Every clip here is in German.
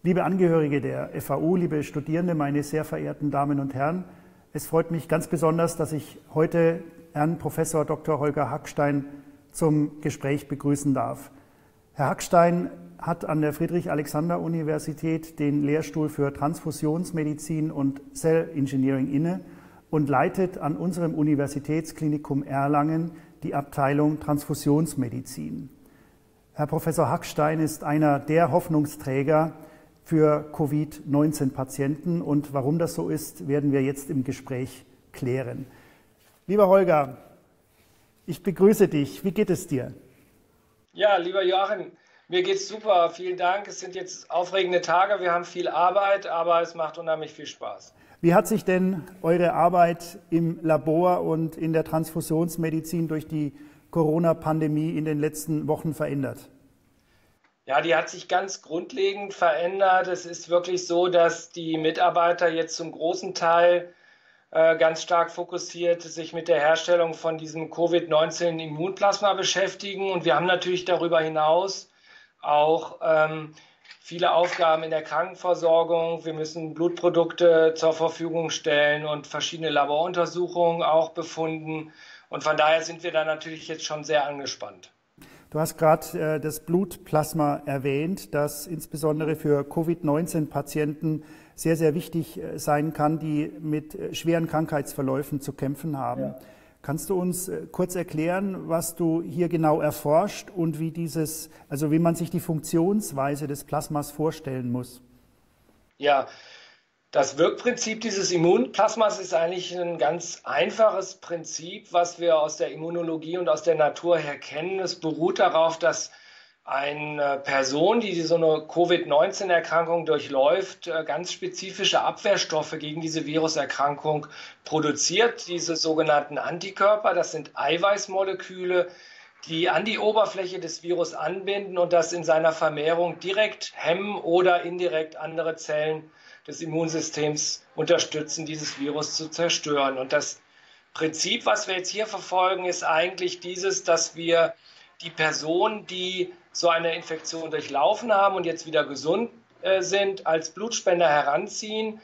Liebe Angehörige der FAU, liebe Studierende, meine sehr verehrten Damen und Herren, es freut mich ganz besonders, dass ich heute Herrn Professor Dr. Holger Hackstein zum Gespräch begrüßen darf. Herr Hackstein hat an der Friedrich-Alexander-Universität den Lehrstuhl für Transfusionsmedizin und Cell Engineering inne und leitet an unserem Universitätsklinikum Erlangen die Abteilung Transfusionsmedizin. Herr Professor Hackstein ist einer der Hoffnungsträger für Covid-19-Patienten und warum das so ist, werden wir jetzt im Gespräch klären. Lieber Holger, ich begrüße dich. Wie geht es dir? Ja, lieber Joachim, mir geht's super. Vielen Dank. Es sind jetzt aufregende Tage. Wir haben viel Arbeit, aber es macht unheimlich viel Spaß. Wie hat sich denn eure Arbeit im Labor und in der Transfusionsmedizin durch die Corona-Pandemie in den letzten Wochen verändert? Ja, die hat sich ganz grundlegend verändert. Es ist wirklich so, dass die Mitarbeiter jetzt zum großen Teil ganz stark fokussiert sich mit der Herstellung von diesem Covid-19-Immunplasma beschäftigen. Und wir haben natürlich darüber hinaus auch viele Aufgaben in der Krankenversorgung. Wir müssen Blutprodukte zur Verfügung stellen und verschiedene Laboruntersuchungen auch befunden. Und von daher sind wir da natürlich jetzt schon sehr angespannt. Du hast gerade das Blutplasma erwähnt, das insbesondere für Covid-19-Patienten sehr, sehr wichtig sein kann, die mit schweren Krankheitsverläufen zu kämpfen haben. Ja. Kannst du uns kurz erklären, was du hier genau erforscht und wie man sich die Funktionsweise des Plasmas vorstellen muss? Ja. Das Wirkprinzip dieses Immunplasmas ist eigentlich ein ganz einfaches Prinzip, was wir aus der Immunologie und aus der Natur her kennen. Es beruht darauf, dass eine Person, die so eine Covid-19-Erkrankung durchläuft, ganz spezifische Abwehrstoffe gegen diese Viruserkrankung produziert. Diese sogenannten Antikörper, das sind Eiweißmoleküle, die an die Oberfläche des Virus anbinden und das in seiner Vermehrung direkt hemmen oder indirekt andere Zellen des Immunsystems unterstützen, dieses Virus zu zerstören. Und das Prinzip, was wir jetzt hier verfolgen, ist eigentlich dieses, dass wir die Personen, die so eine Infektion durchlaufen haben und jetzt wieder gesund sind, als Blutspender heranziehen,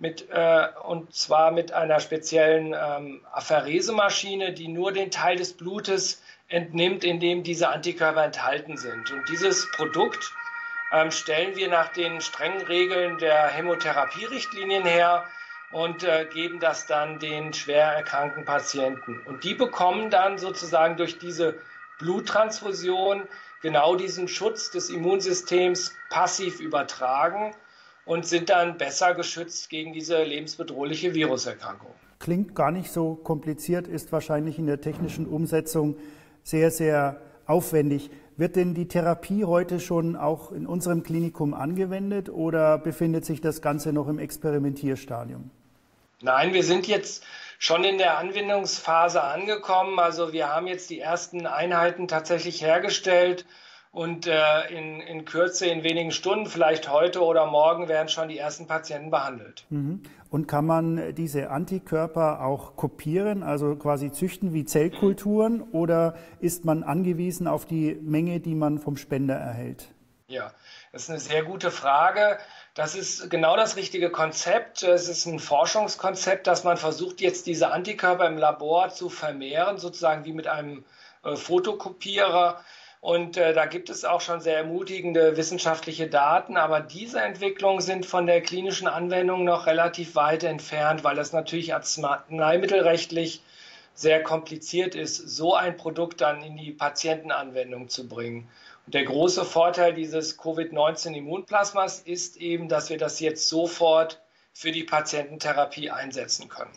und zwar mit einer speziellen Apheresemaschine, die nur den Teil des Blutes entnimmt, in dem diese Antikörper enthalten sind. Und dieses Produkt stellen wir nach den strengen Regeln der Hämotherapie-Richtlinien her und geben das dann den schwer erkrankten Patienten. Und die bekommen dann sozusagen durch diese Bluttransfusion genau diesen Schutz des Immunsystems passiv übertragen und sind dann besser geschützt gegen diese lebensbedrohliche Viruserkrankung. Klingt gar nicht so kompliziert, ist wahrscheinlich in der technischen Umsetzung sehr, sehr aufwendig. Wird denn die Therapie heute schon auch in unserem Klinikum angewendet oder befindet sich das Ganze noch im Experimentierstadium? Nein, wir sind jetzt schon in der Anwendungsphase angekommen. Also wir haben jetzt die ersten Einheiten tatsächlich hergestellt und in Kürze, in wenigen Stunden, vielleicht heute oder morgen, werden schon die ersten Patienten behandelt. Und kann man diese Antikörper auch kopieren, also quasi züchten wie Zellkulturen, oder ist man angewiesen auf die Menge, die man vom Spender erhält? Ja, das ist eine sehr gute Frage. Das ist genau das richtige Konzept. Es ist ein Forschungskonzept, dass man versucht, jetzt diese Antikörper im Labor zu vermehren, sozusagen wie mit einem Fotokopierer. Und da gibt es auch schon sehr ermutigende wissenschaftliche Daten, aber diese Entwicklungen sind von der klinischen Anwendung noch relativ weit entfernt, weil das natürlich arzneimittelrechtlich sehr kompliziert ist, so ein Produkt dann in die Patientenanwendung zu bringen. Und der große Vorteil dieses Covid-19-Immunplasmas ist eben, dass wir das jetzt sofort für die Patiententherapie einsetzen können.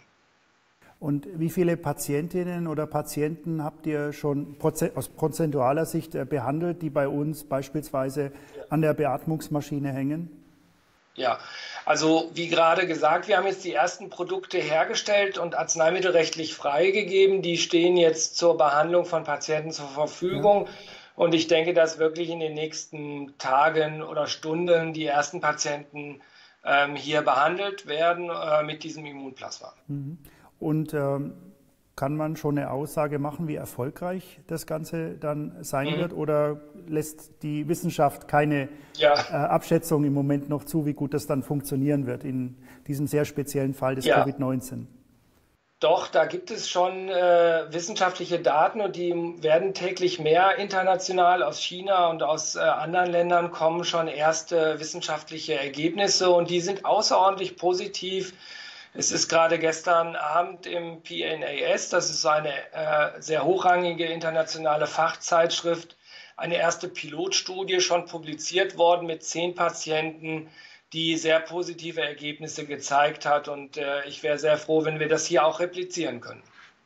Und wie viele Patientinnen oder Patienten habt ihr schon aus prozentualer Sicht behandelt, die bei uns beispielsweise an der Beatmungsmaschine hängen? Ja, also wie gerade gesagt, wir haben jetzt die ersten Produkte hergestellt und arzneimittelrechtlich freigegeben. Die stehen jetzt zur Behandlung von Patienten zur Verfügung. Ja. Und ich denke, dass wirklich in den nächsten Tagen oder Stunden die ersten Patienten hier behandelt werden mit diesem Immunplasma. Und kann man schon eine Aussage machen, wie erfolgreich das Ganze dann sein wird? Oder lässt die Wissenschaft keine Abschätzung im Moment noch zu, wie gut das dann funktionieren wird in diesem sehr speziellen Fall des Covid-19? Doch, da gibt es schon wissenschaftliche Daten und die werden täglich mehr international. Aus China und aus anderen Ländern kommen schon erste wissenschaftliche Ergebnisse und die sind außerordentlich positiv. Es ist gerade gestern Abend im PNAS, das ist eine sehr hochrangige internationale Fachzeitschrift, eine erste Pilotstudie schon publiziert worden mit 10 Patienten, die sehr positive Ergebnisse gezeigt hat. Und ich wäre sehr froh, wenn wir das hier auch replizieren können.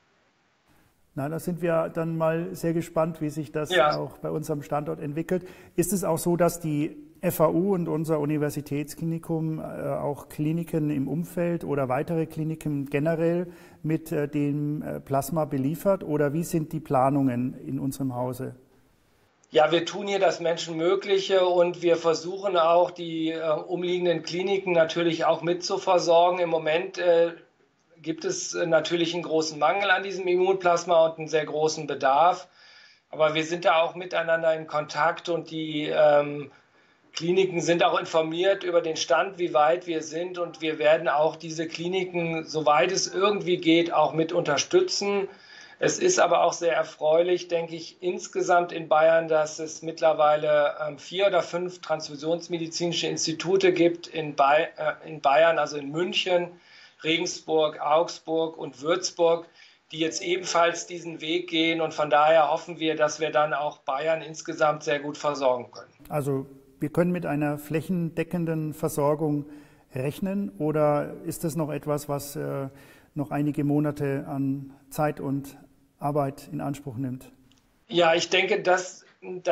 Na, da sind wir dann mal sehr gespannt, wie sich das auch bei unserem Standort entwickelt. Ist es auch so, dass die FAU und unser Universitätsklinikum auch Kliniken im Umfeld oder weitere Kliniken generell mit dem Plasma beliefert? Oder wie sind die Planungen in unserem Hause? Ja, wir tun hier das Menschenmögliche und wir versuchen auch, die umliegenden Kliniken natürlich auch mit zu versorgen. Im Moment gibt es natürlich einen großen Mangel an diesem Immunplasma und einen sehr großen Bedarf. Aber wir sind da auch miteinander in Kontakt und die Kliniken sind auch informiert über den Stand, wie weit wir sind. Und wir werden auch diese Kliniken, soweit es irgendwie geht, auch mit unterstützen. Es ist aber auch sehr erfreulich, denke ich, insgesamt in Bayern, dass es mittlerweile 4 oder 5 transfusionsmedizinische Institute gibt in Bayern, also in München, Regensburg, Augsburg und Würzburg, die jetzt ebenfalls diesen Weg gehen. Und von daher hoffen wir, dass wir dann auch Bayern insgesamt sehr gut versorgen können. Also wir können mit einer flächendeckenden Versorgung rechnen, oder ist das noch etwas, was noch einige Monate an Zeit und Arbeit in Anspruch nimmt? Ja, ich denke, das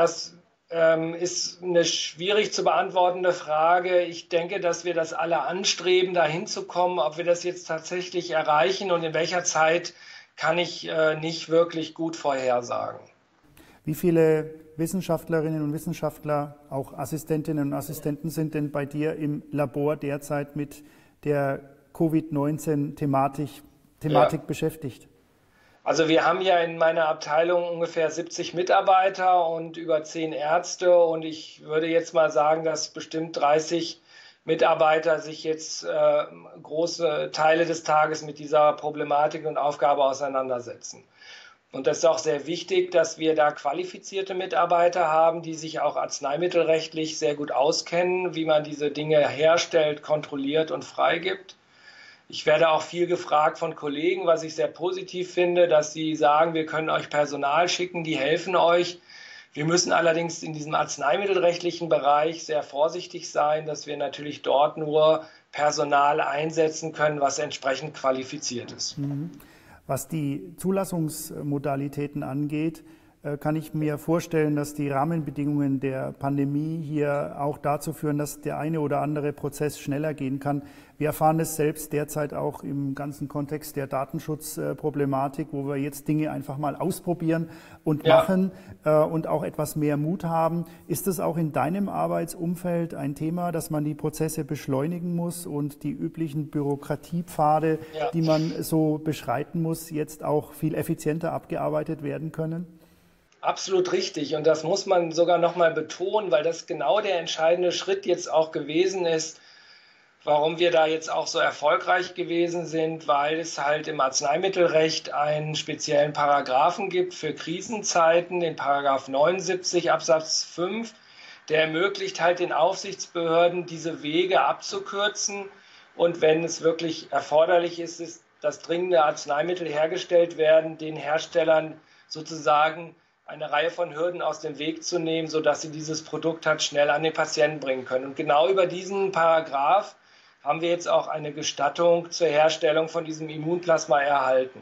ist eine schwierig zu beantwortende Frage. Ich denke, dass wir das alle anstreben, dahin zu kommen. Ob wir das jetzt tatsächlich erreichen und in welcher Zeit, kann ich nicht wirklich gut vorhersagen. Wie viele Wissenschaftlerinnen und Wissenschaftler, auch Assistentinnen und Assistenten, sind denn bei dir im Labor derzeit mit der Covid-19-Thematik beschäftigt? Also wir haben ja in meiner Abteilung ungefähr 70 Mitarbeiter und über 10 Ärzte und ich würde jetzt mal sagen, dass bestimmt 30 Mitarbeiter sich jetzt große Teile des Tages mit dieser Problematik und Aufgabe auseinandersetzen. Und das ist auch sehr wichtig, dass wir da qualifizierte Mitarbeiter haben, die sich auch arzneimittelrechtlich sehr gut auskennen, wie man diese Dinge herstellt, kontrolliert und freigibt. Ich werde auch viel gefragt von Kollegen, was ich sehr positiv finde, dass sie sagen, wir können euch Personal schicken, die helfen euch. Wir müssen allerdings in diesem arzneimittelrechtlichen Bereich sehr vorsichtig sein, dass wir natürlich dort nur Personal einsetzen können, was entsprechend qualifiziert ist. Was die Zulassungsmodalitäten angeht, kann ich mir vorstellen, dass die Rahmenbedingungen der Pandemie hier auch dazu führen, dass der eine oder andere Prozess schneller gehen kann. Wir erfahren es selbst derzeit auch im ganzen Kontext der Datenschutzproblematik, wo wir jetzt Dinge einfach mal ausprobieren und machen und auch etwas mehr Mut haben. Ist es auch in deinem Arbeitsumfeld ein Thema, dass man die Prozesse beschleunigen muss und die üblichen Bürokratiepfade, die man so beschreiten muss, jetzt auch viel effizienter abgearbeitet werden können? Absolut richtig. Und das muss man sogar noch mal betonen, weil das genau der entscheidende Schritt jetzt auch gewesen ist, warum wir da jetzt auch so erfolgreich gewesen sind, weil es halt im Arzneimittelrecht einen speziellen Paragraphen gibt für Krisenzeiten, den Paragraph 79 Absatz 5, der ermöglicht halt den Aufsichtsbehörden, diese Wege abzukürzen. Und wenn es wirklich erforderlich ist, dass dringende Arzneimittel hergestellt werden, den Herstellern sozusagen eine Reihe von Hürden aus dem Weg zu nehmen, sodass sie dieses Produkt halt schnell an den Patienten bringen können. Und genau über diesen Paragraph haben wir jetzt auch eine Gestattung zur Herstellung von diesem Immunplasma erhalten.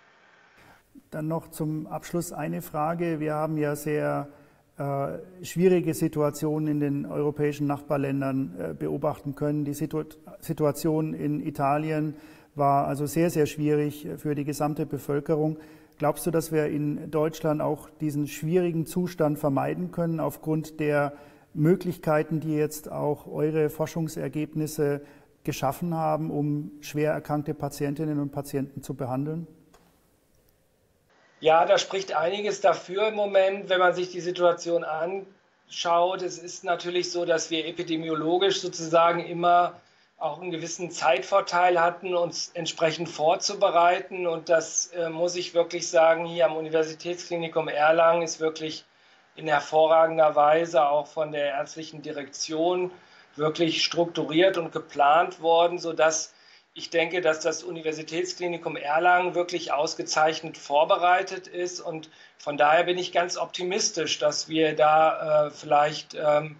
Dann noch zum Abschluss eine Frage. Wir haben ja sehr schwierige Situationen in den europäischen Nachbarländern beobachten können. Die Situation in Italien war also sehr, sehr schwierig für die gesamte Bevölkerung. Glaubst du, dass wir in Deutschland auch diesen schwierigen Zustand vermeiden können aufgrund der Möglichkeiten, die jetzt auch eure Forschungsergebnisse geschaffen haben, um schwer erkrankte Patientinnen und Patienten zu behandeln? Ja, da spricht einiges dafür im Moment, wenn man sich die Situation anschaut. Es ist natürlich so, dass wir epidemiologisch sozusagen immer auch einen gewissen Zeitvorteil hatten, uns entsprechend vorzubereiten. Und das muss ich wirklich sagen, hier am Universitätsklinikum Erlangen ist wirklich in hervorragender Weise auch von der ärztlichen Direktion wirklich strukturiert und geplant worden, sodass ich denke, dass das Universitätsklinikum Erlangen wirklich ausgezeichnet vorbereitet ist. Und von daher bin ich ganz optimistisch, dass wir da vielleicht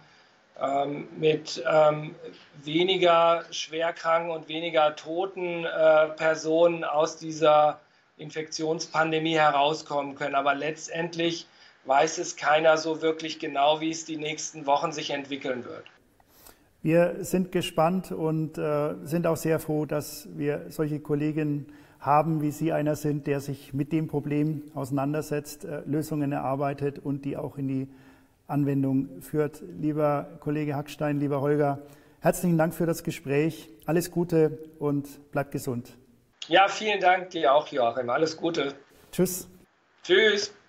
mit weniger schwerkranken und weniger toten Personen aus dieser Infektionspandemie herauskommen können. Aber letztendlich weiß es keiner so wirklich genau, wie es die nächsten Wochen sich entwickeln wird. Wir sind gespannt und sind auch sehr froh, dass wir solche Kolleginnen haben, wie Sie einer sind, der sich mit dem Problem auseinandersetzt, Lösungen erarbeitet und die auch in die Anwendung führt. Lieber Kollege Hackstein, lieber Holger, herzlichen Dank für das Gespräch. Alles Gute und bleibt gesund. Ja, vielen Dank dir auch, Joachim. Alles Gute. Tschüss. Tschüss.